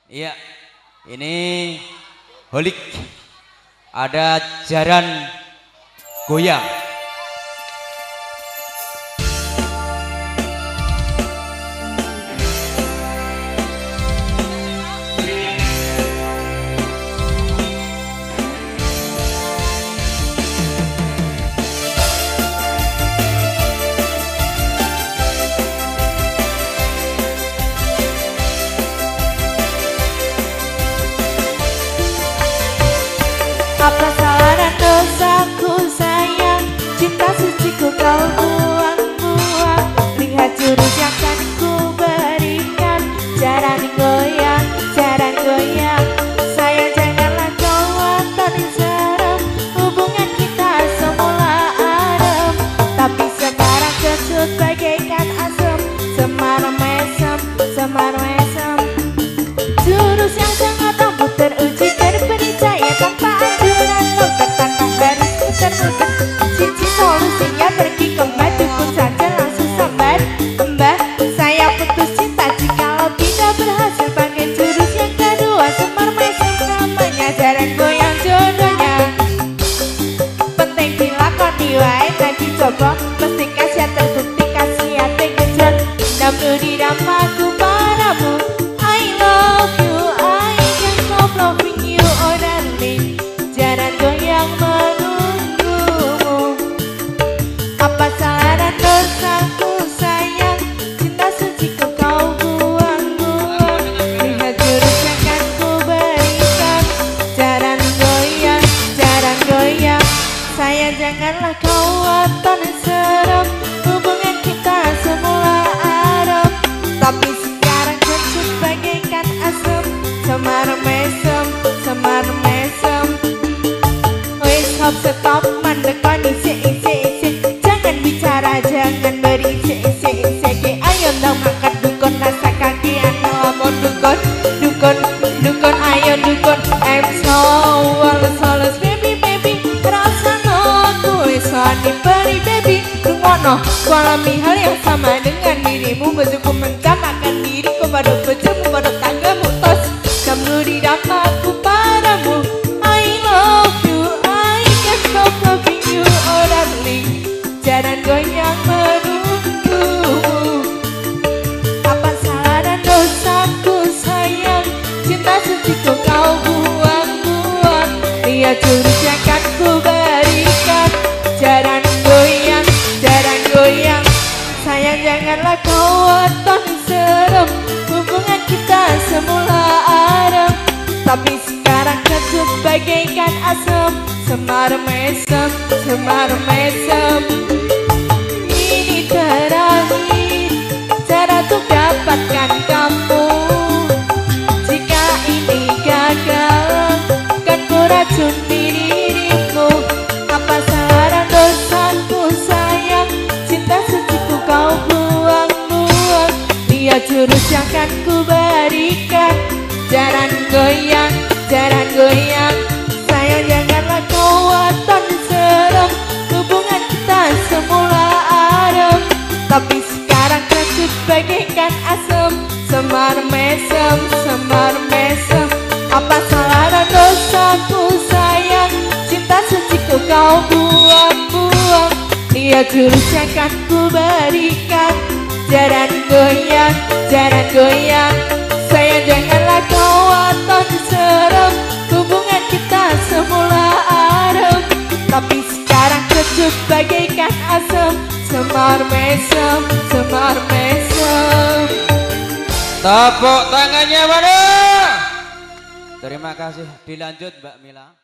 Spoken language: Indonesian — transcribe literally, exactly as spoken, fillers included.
Iya, ini holik. Ada jaran goyang. Apa salah dan dosaku sayang, cinta suciku kau buang-buang. Lihat jurus yang akan ku berikan, jaran goyang, jaran goyang. Sayang janganlah kau watani serem, hubungan kita semula adem. Tapi sekarang kecut bagaikan asam, semar mesem, semar mesem. Jurus yang sangat ampuh teruji terpercaya tanpa cici solusinya pergi ke mbak dukun saja langsung sambat. Mbak saya putus cinta jikalau tidak berhasil pakai jurus yang kedua, semar mesem namanya jaran goyang jodohnya. Penting dilakoni wae nek dicoba mesti kasih terbukti kasih hati gejol. Namun di damaku padamu I love you, I can't stop loving you oh darling. Jaran goyang dosaku sayang, cinta suciku kau buang-buang. Lihat jurus yang akan ku berikan, jaran goyang, jaran goyang. Sayang janganlah kau watani serem, hubungan kita semula adem. Tapi sekarang kecut bagaikan asam, semar mesem, semar mesem. Wis hop stop mandek kondisi isi isi. Bicara jangan berisik-isik-isik. Ayo dong angkat dukun rasa kaki anu amon dukun dukun dukun ayo dukun. I'm so walas-walas baby baby rasa no gue soalnya peri baby. Rungono ku alami hal yang sama dengan dirimu. Bejuku mencamakan diriku pada bejumu pada tanggamu tos. Kamu di damaku padamu I love you, I can't stop loving you oh darling. Jaran goyang menunggumu. Apa salah dan dosaku sayang, cinta suciku kau buang-buang. Lihat jurus yang akan ku berikan, jaran goyang, jaran goyang. Sayang janganlah kau watani serem, hubungan kita semula adem. Tapi sekarang kecut bagaikan asam, semar mesem, semar mesem. Ini terakhir cara untuk dapatkan kamu. Jika ini gagal, kan ku racun dirimu. Apa salah dan dosaku sayang, cinta suciku kau buang-buang. Lihat jurus yang akan ku berikan, jaran goyang, jaran goyang. Sayang janganlah kau watani serem, hubungan kita semula adem. Tapi sekarang kecut bagaikan asam, semar mesem, semar mesem. Apa salah dan dosaku sayang, cinta suciku kau buang-buang. Lihat jurus yang akan ku berikan, jaran goyang, jaran goyang. Sayang janganlah kau watani serem, hubungan kita semula adem. Tapi sekarang kecut bagaikan asam, semar mesem, semar mesem. Tepuk tangannya mana? Terima kasih. Dilanjut Mbak Mila.